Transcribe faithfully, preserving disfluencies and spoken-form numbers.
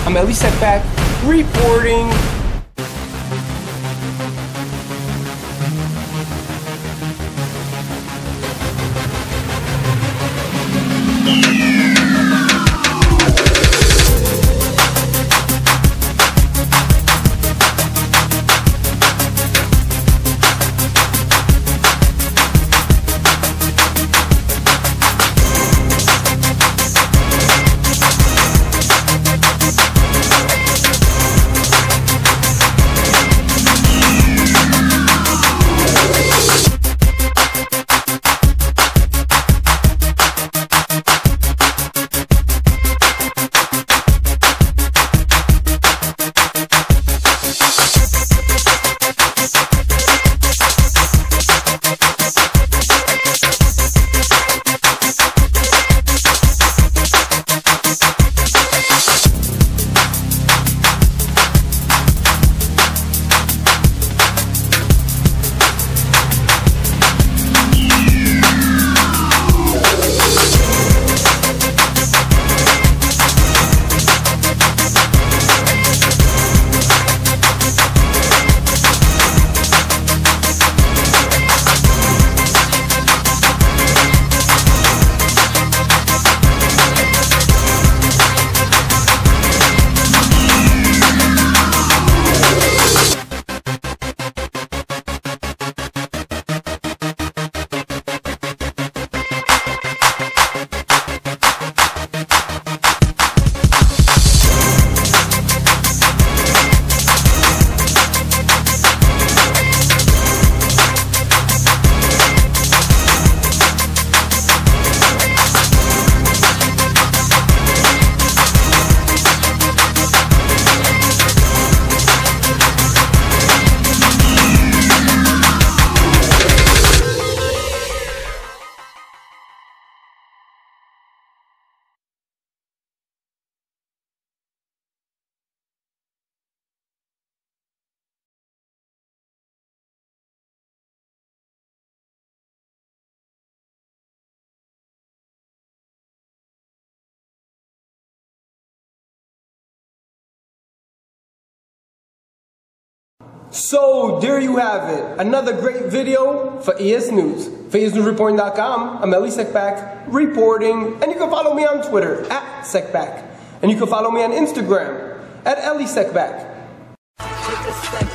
I'm Elie Seckbach reporting. So there you have it, another great video for EsNews. For E S News Reporting dot com, I'm Elie Seckbach reporting, and you can follow me on Twitter at Seckbach, and you can follow me on Instagram at Elie Seckbach.